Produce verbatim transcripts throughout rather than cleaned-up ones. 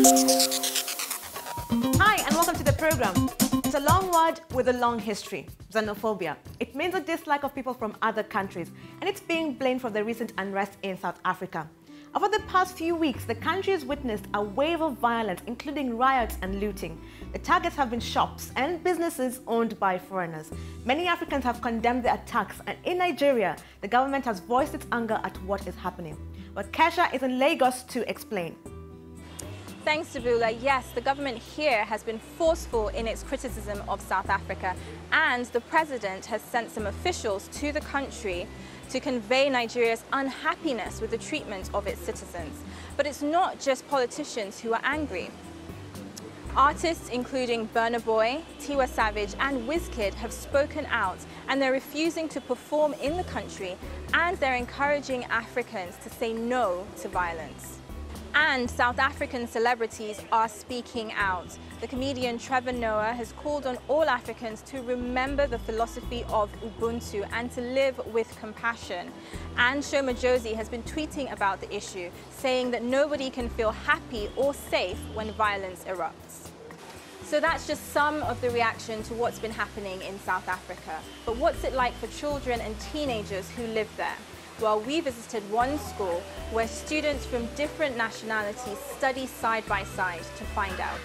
Hi, and welcome to the program. It's a long word with a long history, xenophobia. It means a dislike of people from other countries, and it's being blamed for the recent unrest in South Africa. Over the past few weeks, the country has witnessed a wave of violence, including riots and looting. The targets have been shops and businesses owned by foreigners. Many Africans have condemned the attacks, and in Nigeria, the government has voiced its anger at what is happening. But Kesha is in Lagos to explain. Thanks, Dabula. Yes, the government here has been forceful in its criticism of South Africa, and the president has sent some officials to the country to convey Nigeria's unhappiness with the treatment of its citizens. But it's not just politicians who are angry. Artists including Burna Boy, Tiwa Savage and Wizkid have spoken out, and they're refusing to perform in the country, and they're encouraging Africans to say no to violence. And South African celebrities are speaking out. The comedian Trevor Noah has called on all Africans to remember the philosophy of Ubuntu and to live with compassion. And Shoma Josie has been tweeting about the issue, saying that nobody can feel happy or safe when violence erupts. So that's just some of the reaction to what's been happening in South Africa. But what's it like for children and teenagers who live there? Well, we visited one school where students from different nationalities study side by side to find out.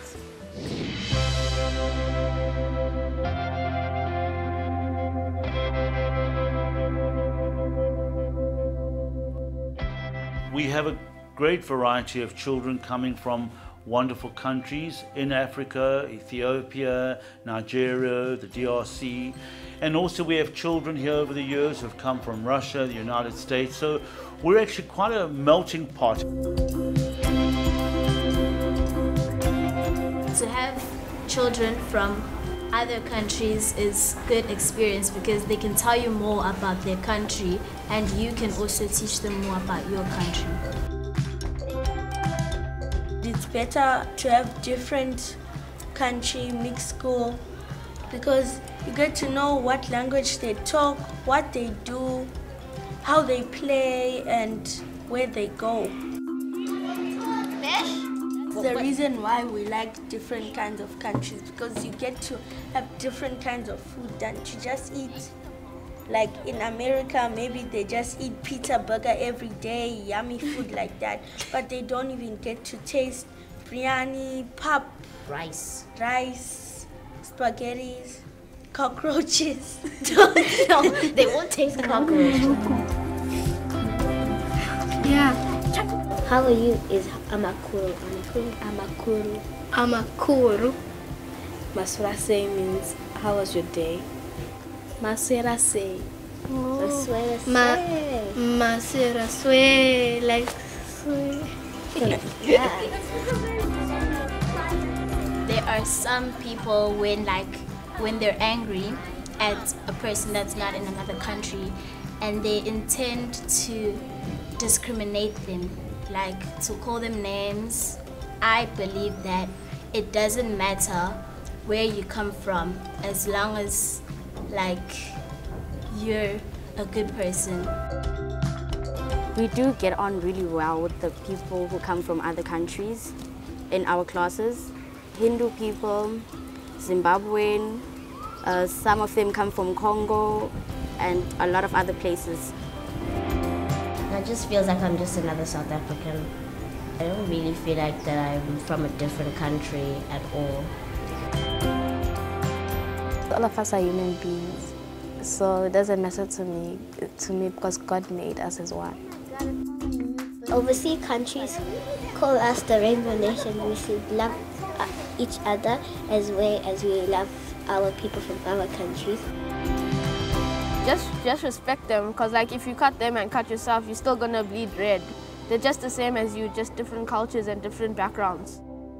We have a great variety of children coming from wonderful countries in Africa, Ethiopia, Nigeria, the D R C. And also we have children here over the years who have come from Russia, the United States. So we're actually quite a melting pot. To have children from other countries is good experience because they can tell you more about their country and you can also teach them more about your country. It's better to have different country mixed school because you get to know what language they talk, what they do, how they play and where they go. The reason why we like different kinds of countries because you get to have different kinds of food than to just eat. Like in America, maybe they just eat pizza, burger every day, yummy food like that. But they don't even get to taste biryani, pap, Rice. rice, spaghettis, cockroaches. No, they won't taste cockroach. Yeah. How are you is amakuru. Amakuru. Amakuru. Amakuru. Maswera means how was your day? Maswera say. Maswera Ma say. Maswera sway like sway. Yeah. There are some people when like when they're angry at a person that's not in another country and they intend to discriminate them, like to call them names. I believe that it doesn't matter where you come from as long as like you're a good person. We do get on really well with the people who come from other countries in our classes. Hindu people, Zimbabwean, uh, some of them come from Congo and a lot of other places. It just feels like I'm just another South African. I don't really feel like that I'm from a different country at all. All of us are human beings, so it doesn't matter to me, to me because God made us as one. Overseas countries call us the Rainbow Nation. We should love each other as well as we love our people from our countries. Just, just respect them, because like if you cut them and cut yourself, you're still gonna bleed red. They're just the same as you, just different cultures and different backgrounds.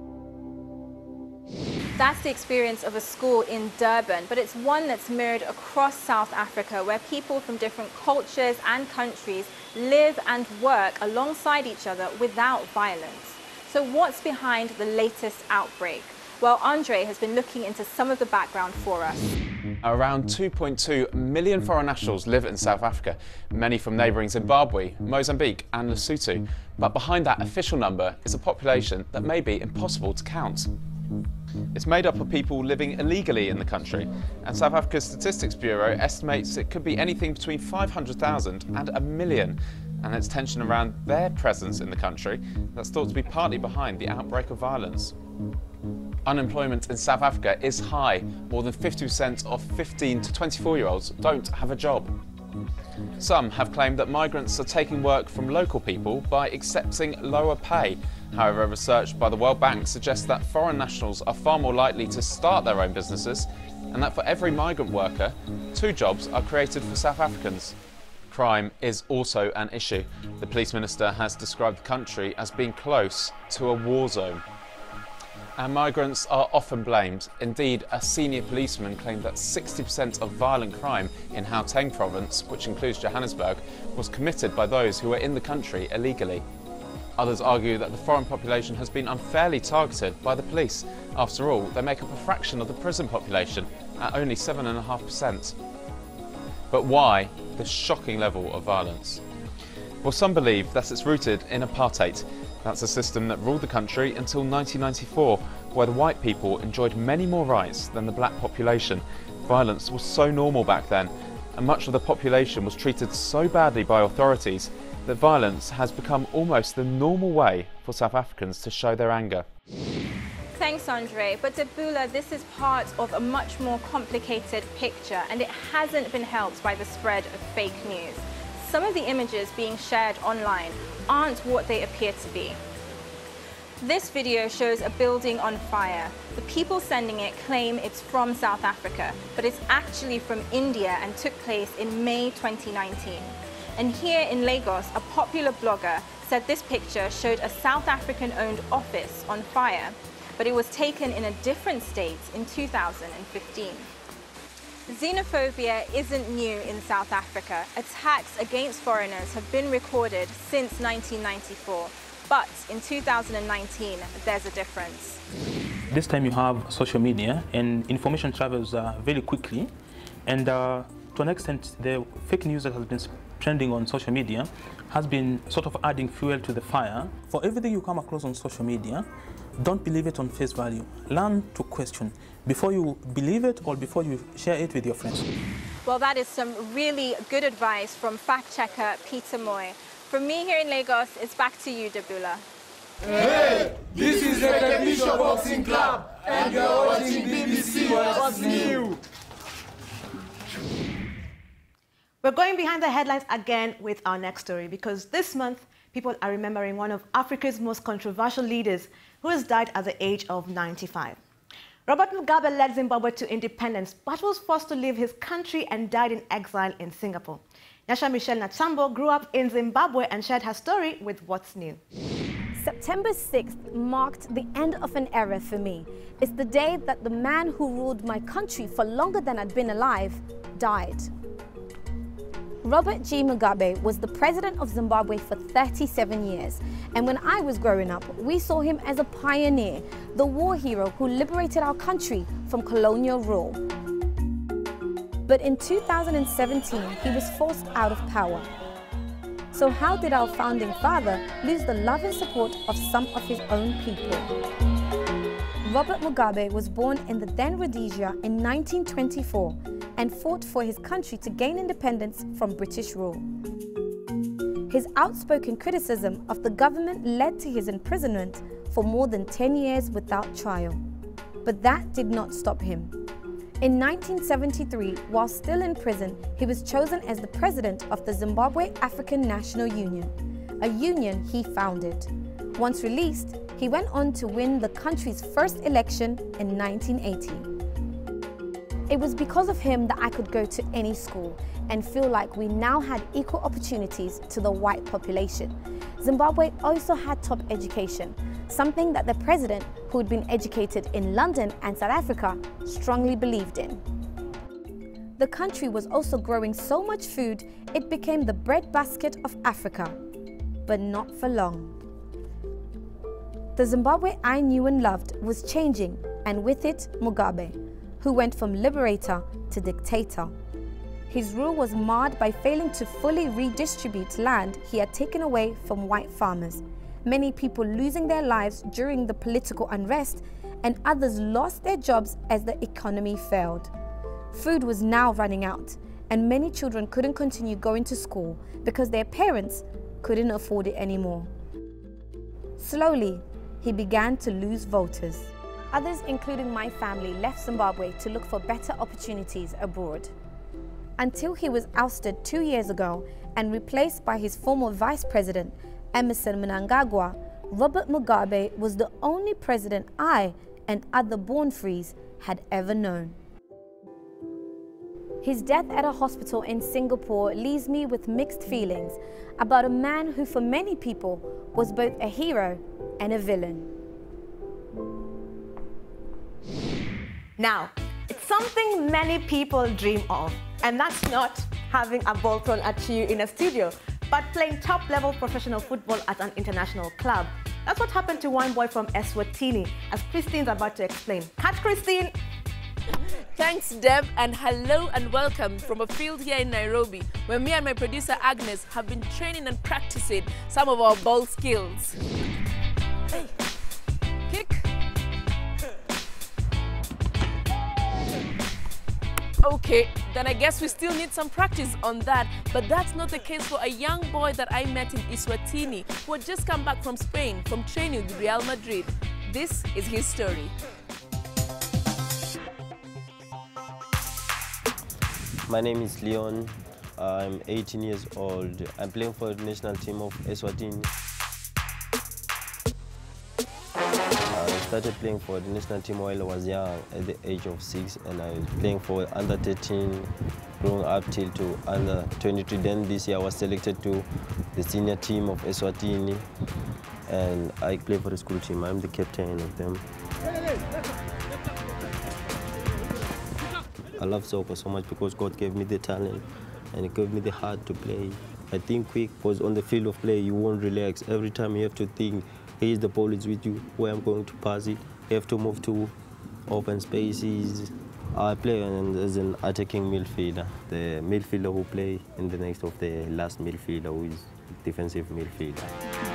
That's the experience of a school in Durban, but it's one that's mirrored across South Africa, where people from different cultures and countries live and work alongside each other without violence. So what's behind the latest outbreak? Well, Andre has been looking into some of the background for us. Around two point two million foreign nationals live in South Africa, many from neighbouring Zimbabwe, Mozambique and Lesotho. But behind that official number is a population that may be impossible to count. It's made up of people living illegally in the country, and South Africa's Statistics Bureau estimates it could be anything between five hundred thousand and a million. And it's tension around their presence in the country that's thought to be partly behind the outbreak of violence. Unemployment in South Africa is high. More than fifty percent of fifteen to twenty-four year olds don't have a job. Some have claimed that migrants are taking work from local people by accepting lower pay. However, research by the World Bank suggests that foreign nationals are far more likely to start their own businesses, and that for every migrant worker, two jobs are created for South Africans. Crime is also an issue. The police minister has described the country as being close to a war zone. And migrants are often blamed. Indeed, a senior policeman claimed that sixty percent of violent crime in Gauteng province, which includes Johannesburg, was committed by those who were in the country illegally. Others argue that the foreign population has been unfairly targeted by the police. After all, they make up a fraction of the prison population, at only seven point five percent. But why this shocking level of violence? Well, some believe that it's rooted in apartheid. That's a system that ruled the country until nineteen ninety-four, where the white people enjoyed many more rights than the black population. Violence was so normal back then, and much of the population was treated so badly by authorities that violence has become almost the normal way for South Africans to show their anger. Thanks, Andre. But Debula, this is part of a much more complicated picture, and it hasn't been helped by the spread of fake news. Some of the images being shared online aren't what they appear to be. This video shows a building on fire. The people sending it claim it's from South Africa, but it's actually from India and took place in May twenty nineteen. And here in Lagos, a popular blogger said this picture showed a South African-owned office on fire, but it was taken in a different state in two thousand fifteen. Xenophobia isn't new in South Africa. Attacks against foreigners have been recorded since nineteen ninety-four. But in two thousand nineteen, there's a difference. This time you have social media, and information travels uh, very quickly. And uh, to an extent, the fake news that has been trending on social media has been sort of adding fuel to the fire. For everything you come across on social media, don't believe it on face value. Learn to question before you believe it or before you share it with your friends. Well, that is some really good advice from fact checker Peter Moy. From me here in Lagos, it's back to you, Debula. Hey, this is the Technisha Boxing Club, and you're watching B B C What's New. We're going behind the headlines again with our next story, because this month, people are remembering one of Africa's most controversial leaders who has died at the age of ninety-five. Robert Mugabe led Zimbabwe to independence, but was forced to leave his country and died in exile in Singapore. Nyasha Michelle Natsambo grew up in Zimbabwe and shared her story with What's New. September sixth marked the end of an era for me. It's the day that the man who ruled my country for longer than I'd been alive died. Robert G. Mugabe was the president of Zimbabwe for thirty-seven years, and when I was growing up, we saw him as a pioneer, the war hero who liberated our country from colonial rule. But in two thousand seventeen, he was forced out of power. So how did our founding father lose the love and support of some of his own people? Robert Mugabe was born in the then Rhodesia in nineteen twenty-four and fought for his country to gain independence from British rule. His outspoken criticism of the government led to his imprisonment for more than ten years without trial. But that did not stop him. In nineteen seventy-three, while still in prison, he was chosen as the president of the Zimbabwe African National Union, a union he founded. Once released, he went on to win the country's first election in nineteen eighty. It was because of him that I could go to any school and feel like we now had equal opportunities to the white population. Zimbabwe also had top education, something that the president, who had been educated in London and South Africa, strongly believed in. The country was also growing so much food, it became the breadbasket of Africa, but not for long. The Zimbabwe I knew and loved was changing, and with it, Mugabe. who went from liberator to dictator. His rule was marred by failing to fully redistribute land he had taken away from white farmers, many people losing their lives during the political unrest, and others lost their jobs as the economy failed. Food was now running out, and many children couldn't continue going to school because their parents couldn't afford it anymore. Slowly, he began to lose voters. Others, including my family, left Zimbabwe to look for better opportunities abroad. Until he was ousted two years ago and replaced by his former vice president, Emmerson Mnangagwa, Robert Mugabe was the only president I and other born-frees had ever known. His death at a hospital in Singapore leaves me with mixed feelings about a man who for many people was both a hero and a villain. Now, it's something many people dream of, and that's not having a ball thrown at you in a studio, but playing top-level professional football at an international club. That's what happened to one boy from Eswatini, as Christine's about to explain. Catch Christine! Thanks, Deb, and hello and welcome from a field here in Nairobi, where me and my producer Agnes have been training and practicing some of our ball skills. Hey, kick. Okay, then I guess we still need some practice on that, but that's not the case for a young boy that I met in Eswatini who had just come back from Spain from training with Real Madrid. This is his story. My name is Leon. I'm eighteen years old. I'm playing for the national team of Eswatini. I started playing for the national team while I was young, at the age of six, and I was playing for under thirteen, growing up till to under twenty-three. Then this year I was selected to the senior team of Eswatini, and I play for the school team. I'm the captain of them. I love soccer so much because God gave me the talent and He gave me the heart to play. I think quick because on the field of play you won't relax. Every time you have to think, here's the ball is with you, where I'm going to pass it. You have to move to open spaces. I play as an attacking midfielder, the midfielder who play in the next of the last midfielder who is defensive midfielder.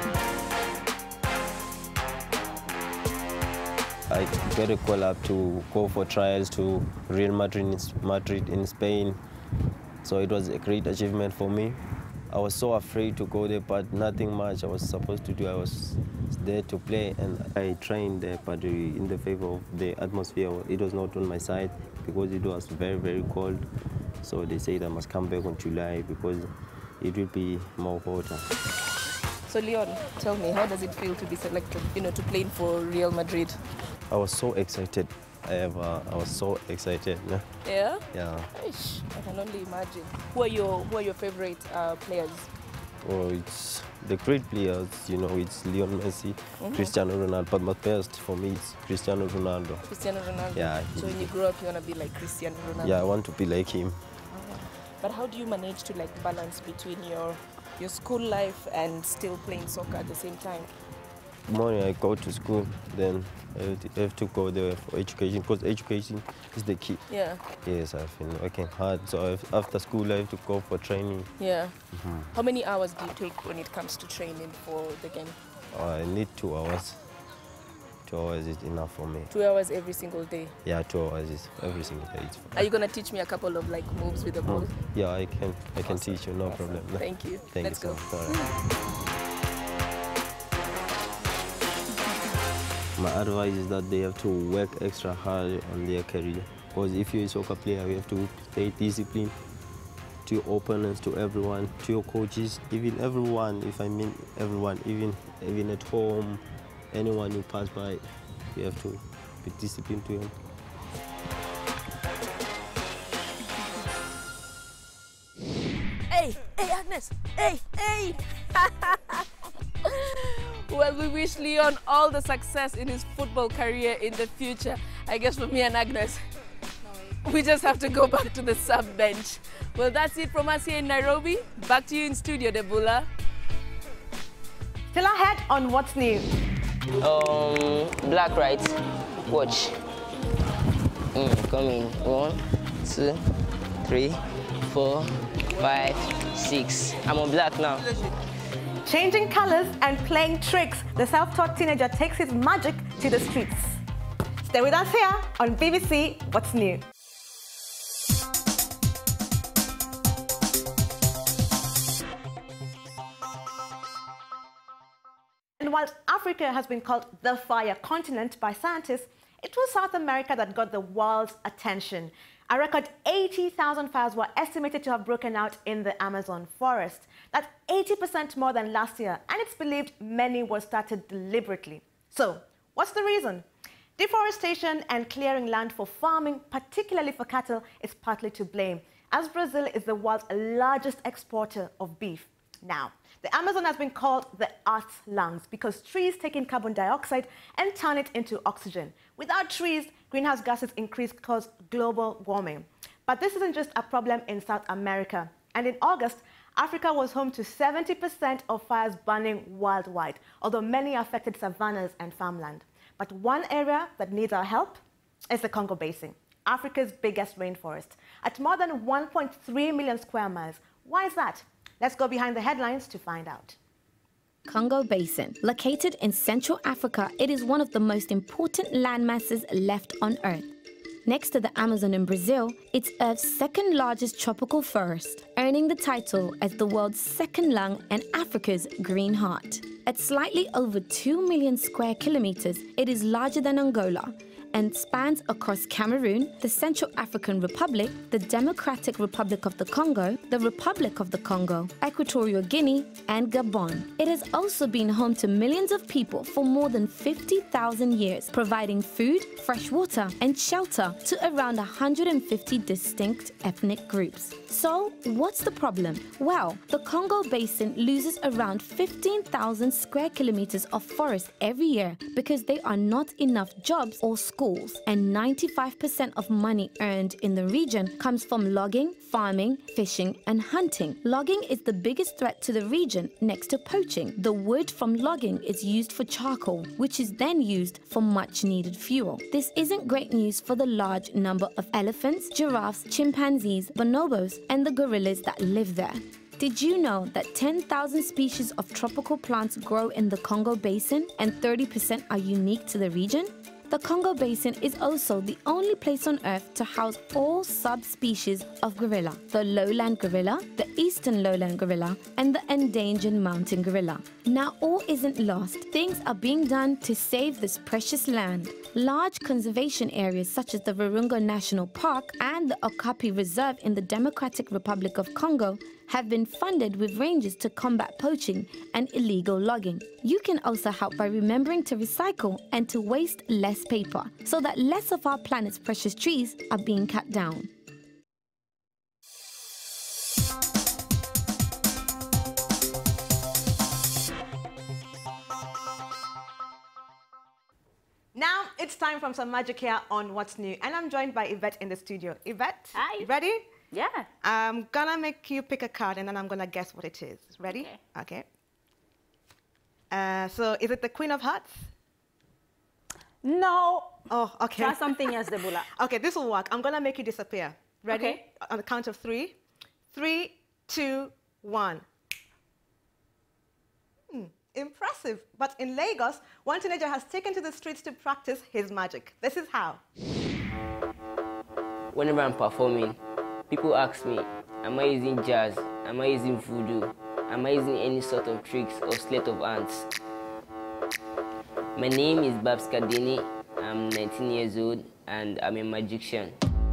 I got a call up to go for trials to Real Madrid in, Madrid in Spain. So it was a great achievement for me. I was so afraid to go there, but nothing much I was supposed to do. I was there to play, and I trained there, but in the favor of the atmosphere, it was not on my side because it was very, very cold. So they said I must come back in July because it will be more hotter. So Leon, tell me, how does it feel to be selected, you know, to play for Real Madrid? I was so excited. I, have, uh, I was so excited. Yeah? Yeah? Yeah. Ish, I can only imagine. Who are your, who are your favorite uh, players? Oh, it's the great players, you know, it's Lionel Messi, mm-hmm. Cristiano Ronaldo, but my best for me is Cristiano Ronaldo. Cristiano Ronaldo? Yeah. So when you grow up, you want to be like Cristiano Ronaldo? Yeah, I want to be like him. Uh-huh. But how do you manage to like balance between your, your school life and still playing soccer at the same time? Morning I go to school, then I have to go there for education, because education is the key. Yeah. Yes, I've been working hard, so I've, after school I have to go for training. Yeah. Mm-hmm. How many hours do you take when it comes to training for the game? Oh, I need two hours. Two hours is enough for me. Two hours every single day? Yeah, two hours is every single day. It's Are you going to teach me a couple of like moves with the ball? Mm. Yeah, I can. I can Awesome. teach you, no Awesome. problem. Thank you. Thank Let's you go. so much. My advice is that they have to work extra hard on their career. Because if you're a soccer player, you have to stay disciplined to your opponents, to everyone, to your coaches, even everyone, if I mean everyone, even, even at home, anyone you pass by, you have to be disciplined to him. Hey, hey Agnes, hey, hey! Well, we wish Leon all the success in his football career in the future. I guess for me and Agnes, we just have to go back to the sub bench. Well, that's it from us here in Nairobi. Back to you in studio, Debula. Still ahead on What's New. Um, black right. Watch. Mm, come in. One, two, three, four, five, six. I'm on black now. Changing colors and playing tricks, the self-taught teenager takes his magic to the streets. Stay with us here on B B C What's New. And while Africa has been called the fire continent by scientists, it was South America that got the world's attention. A record eighty thousand fires were estimated to have broken out in the Amazon forest. That's eighty percent more than last year, and it's believed many were started deliberately. So, what's the reason? Deforestation and clearing land for farming, particularly for cattle, is partly to blame, as Brazil is the world's largest exporter of beef. Now, the Amazon has been called the Earth's lungs because trees take in carbon dioxide and turn it into oxygen. Without trees, greenhouse gases increase, cause global warming. But this isn't just a problem in South America. And in August, Africa was home to seventy percent of fires burning worldwide, although many affected savannas and farmland. But one area that needs our help is the Congo Basin, Africa's biggest rainforest, at more than one point three million square miles. Why is that? Let's go behind the headlines to find out. Congo Basin. Located in Central Africa, it is one of the most important landmasses left on Earth. Next to the Amazon in Brazil, it's Earth's second largest tropical forest, earning the title as the world's second lung and Africa's green heart. At slightly over two million square kilometers, it is larger than Angola and spans across Cameroon, the Central African Republic, the Democratic Republic of the Congo, the Republic of the Congo, Equatorial Guinea, and Gabon. It has also been home to millions of people for more than fifty thousand years, providing food, fresh water, and shelter to around one hundred fifty distinct ethnic groups. So, what's the problem? Well, the Congo Basin loses around fifteen thousand square kilometers of forest every year because there are not enough jobs or schools. Schools, and ninety-five percent of money earned in the region comes from logging, farming, fishing, and hunting. Logging is the biggest threat to the region next to poaching. The wood from logging is used for charcoal, which is then used for much-needed fuel. This isn't great news for the large number of elephants, giraffes, chimpanzees, bonobos, and the gorillas that live there. Did you know that ten thousand species of tropical plants grow in the Congo Basin and thirty percent are unique to the region? The Congo Basin is also the only place on Earth to house all subspecies of gorilla: the lowland gorilla, the eastern lowland gorilla, and the endangered mountain gorilla. Now, all isn't lost. Things are being done to save this precious land. Large conservation areas such as the Virunga National Park and the Okapi Reserve in the Democratic Republic of Congo have been funded with rangers to combat poaching and illegal logging. You can also help by remembering to recycle and to waste less paper, so that less of our planet's precious trees are being cut down. Now it's time for some magic here on What's New, and I'm joined by Yvette in the studio. Yvette, hi. Ready? Yeah. I'm gonna make you pick a card, and then I'm gonna guess what it is. Ready? Okay. Okay. Uh, so, is it the Queen of Hearts? No. Oh, okay. Try something else, Debula. Okay, this will work. I'm gonna make you disappear. Ready? Okay. On the count of three. Three, two, one. Hmm. Impressive. But in Lagos, one teenager has taken to the streets to practice his magic. This is how. Whenever I'm performing, people ask me, am I using jazz? Am I using voodoo? Am I using any sort of tricks or sleight of hands? My name is Babs Kadini. I'm nineteen years old and I'm a magician.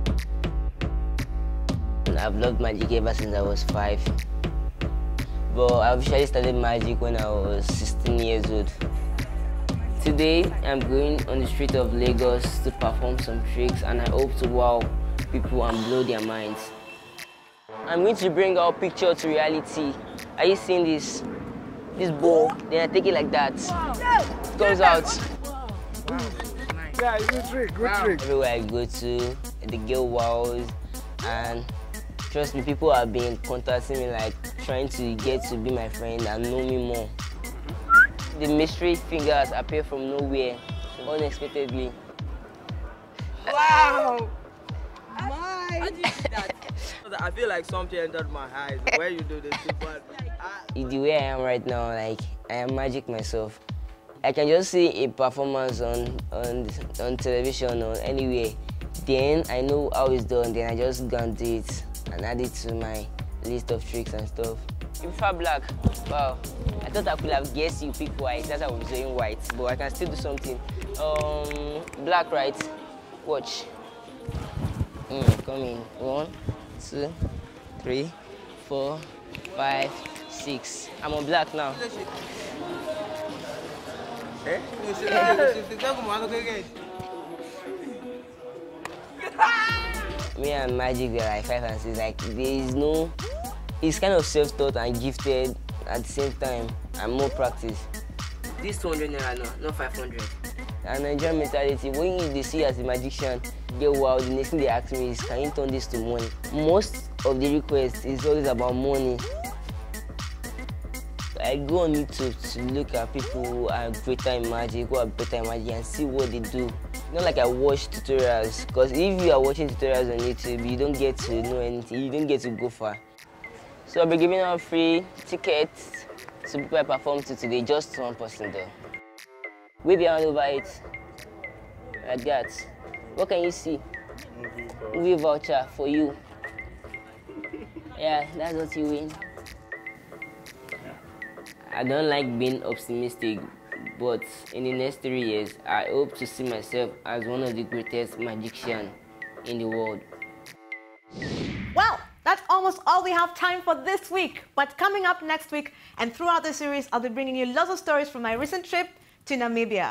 I've loved magic ever since I was five. But I officially started magic when I was sixteen years old. Today, I'm going on the street of Lagos to perform some tricks, and I hope to wow people and blow their minds. I'm going to bring our picture to reality. Are you seeing this? This ball, then I take it like that. It comes out. Yeah, good trick, good trick. Everywhere I go to, the girl wows, and trust me, people have been contacting me, like trying to get to be my friend and know me more. The mystery fingers appear from nowhere, unexpectedly. Wow! My! How do you do that? I feel like something entered my eyes. Where you do this, but I... The way I am right now, like I am magic myself. I can just see a performance on on on television or anywhere. Then I know how it's done. Then I just go and do it and add it to my list of tricks and stuff. You prefer black? Wow. I thought I could have guessed you pick white. That's why I was doing white. But I can still do something. Um, black, right? Watch. Mm, come in. One, two, three, four, five, six. I'm on black now. Me and Magic were like five and six. Like there is no. It's kind of self-taught and gifted at the same time, and more practice. This two hundred naira, no, not five hundred. And Nigerian mentality, when they see as a magician, get wild, the next thing they ask me is, can you turn this to money? Most of the requests is always about money. I go on YouTube to look at people who are greater in magic, who are better in magic, and see what they do. Not like I watch tutorials, because if you are watching tutorials on YouTube, you don't get to know anything, you don't get to go far. So I'll be giving out free tickets to people I perform to today, just one person though. Wave your hand over it, like that. What can you see? Movie voucher for you. Yeah, that's what you win. I don't like being optimistic, but in the next three years, I hope to see myself as one of the greatest magicians in the world. Well, that's almost all we have time for this week. But coming up next week and throughout the series, I'll be bringing you lots of stories from my recent trip to Namibia.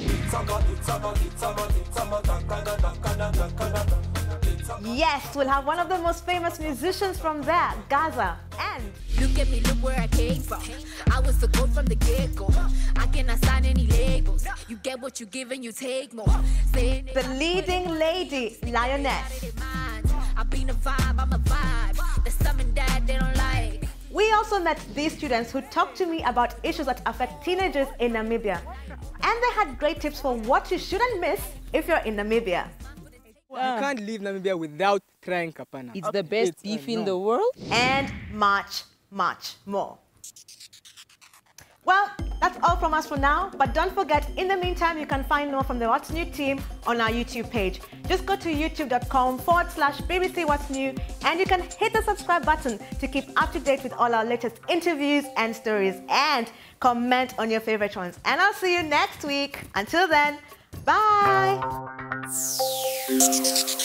Yes, we'll have one of the most famous musicians from there, Gaza, and... Look at me, look where I came from. I was the goat from the get-go. I cannot sign any labels. You get what you give and you take more. The leading lady, Lioness. I've been a vibe, I'm a vibe. There's something that they don't like. We also met these students who talked to me about issues that affect teenagers in Namibia. And they had great tips for what you shouldn't miss if you're in Namibia. You can't leave Namibia without trying kapana. It's the best it's beef in the world. And much, much more. Well, that's all from us for now. But don't forget, in the meantime, you can find more from the What's New team on our YouTube page. Just go to youtube.com forward slash BBC What's New and you can hit the subscribe button to keep up to date with all our latest interviews and stories. And comment on your favorite ones. And I'll see you next week. Until then, bye.